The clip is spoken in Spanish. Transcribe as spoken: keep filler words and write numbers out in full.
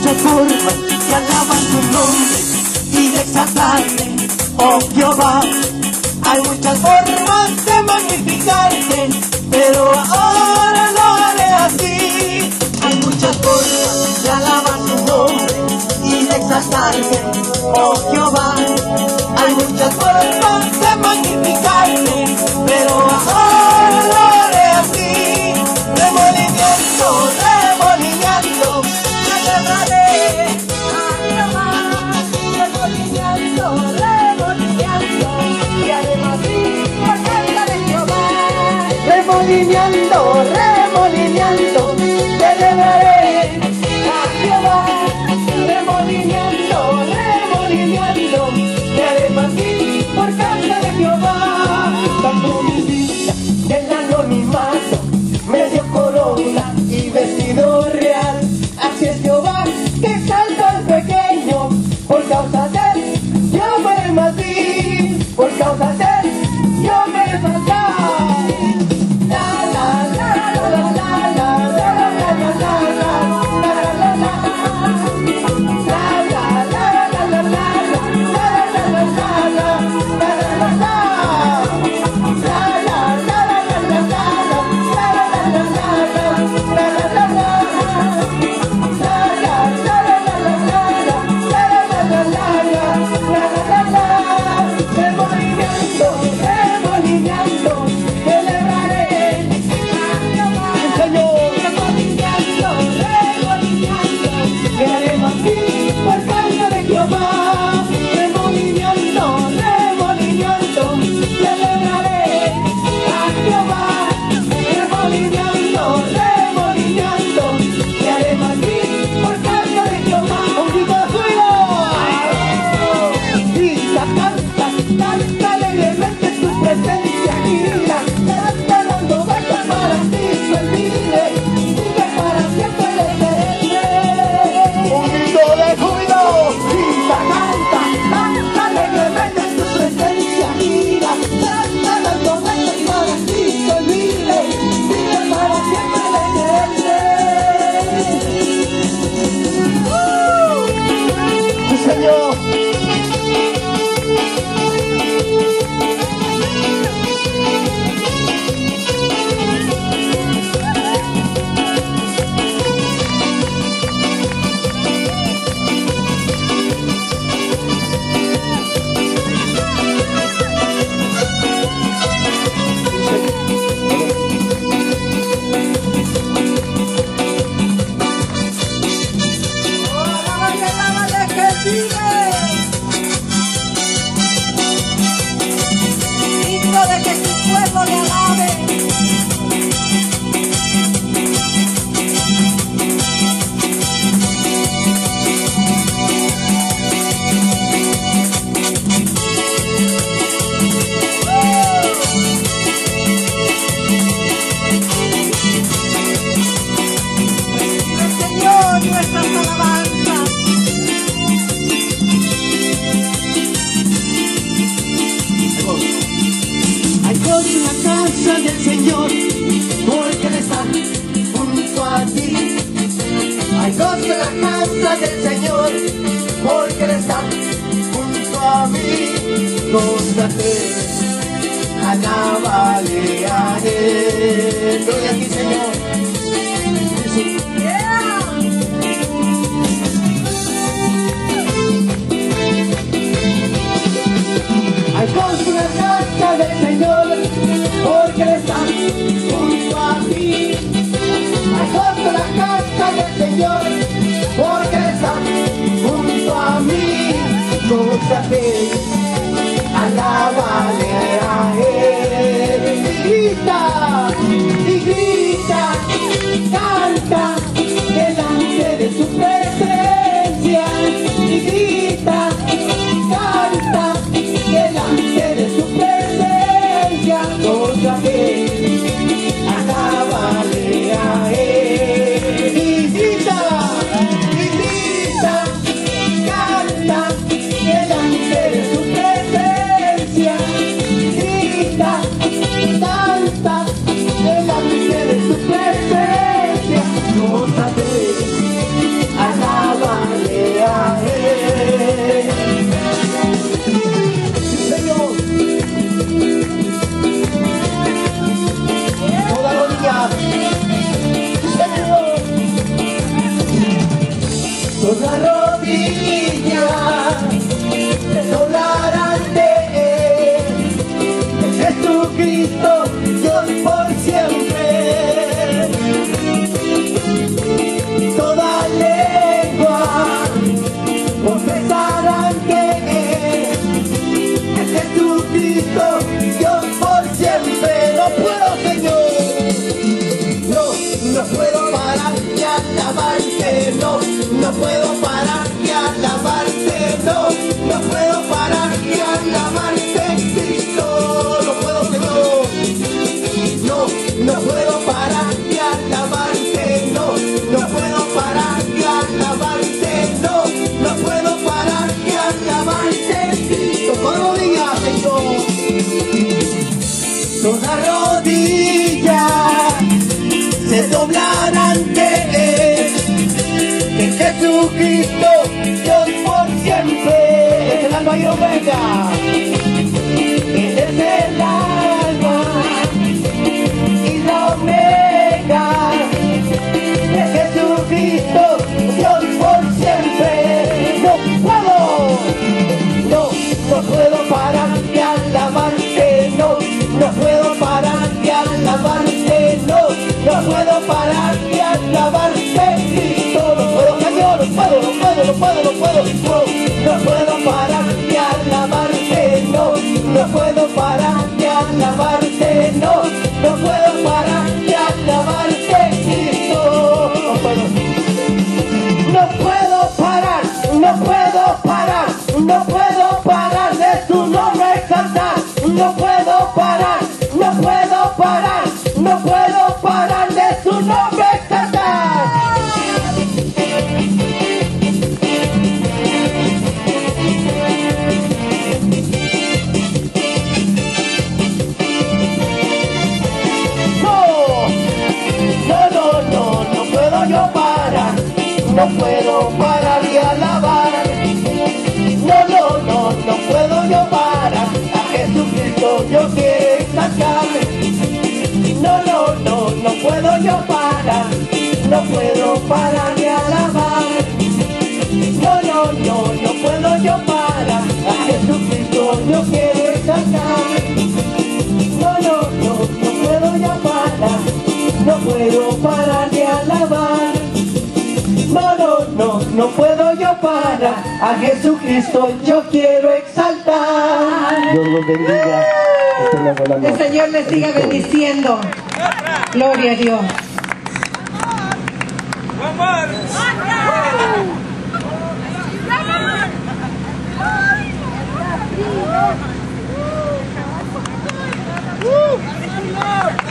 muchas formas de alabar tu nombre y de exaltarte, oh Jehová. Hay muchas formas de magnificarte, pero ahora lo haré así. Hay muchas formas de alabar tu nombre y de exaltarte, oh Jehová. Hay muchas formas de magnificarte, pero ahora lo haré así. Remolineando, remolineando, celebraré a Jehová. Remolineando, remolineando, y además sí, por causa de Jehová. Remolineando, remolineando, celebraré a Jehová. Remolineando, remolineando, y además sí, por causa de Jehová. Dando mi vida en anonimato, medio corona y vestido real. Así es Jehová que exalta al pequeño, por causa de él yo me maté, por causa de él yo me maté. La la la la la la la la la la la la del Señor, porque Él está junto a ti. Hay gozo en la casa del Señor, porque Él está junto a mí. Gózate, alábale a Él. Gloria a ti, Señor. Yeah. Hay gozo en la casa del Señor, porque Él está junto a ti. Hay gozo en la casa del Señor, porque Él está junto a mí. Gózate, alábale a Él. Y grita, y grita. les doblar ante Él. Que Jesucristo, Dios por siempre, es el alfa y omega. Él es el alfa y la omega. Que Jesucristo, Dios por siempre. No puedo, no, no puedo parar de alabarte, no, no puedo parar de alabarte, no, no puedo parar de alabarte, Cristo, no puedo, Señor, no puedo, no puedo, no puedo, no puedo, no, no puedo parar de alabarte, no, no puedo parar de alabarte, no, no puedo parar de alabarte, Cristo, no puedo. No puedo parar, no puedo parar, no puedo parar de tu nombre exaltar. No puedo parar, no puedo parar, no puedo parar de tu nombre exaltar. No, no, no, no, no puedo yo parar. No puedo parar de alabar. No, no, no, no puedo yo parar. A Jesucristo yo quiero exaltar. No, no, no, no puedo yo parar. No puedo parar de alabar. No, no, no, no puedo yo parar. A Jesucristo yo quiero exaltar. No, no, no, no puedo yo parar. No puedo parar de alabar. No, no, no, no puedo yo parar. A Jesucristo yo quiero exaltar. Dios los bendiga. El Señor les siga bendiciendo. Gloria a Dios. Woo!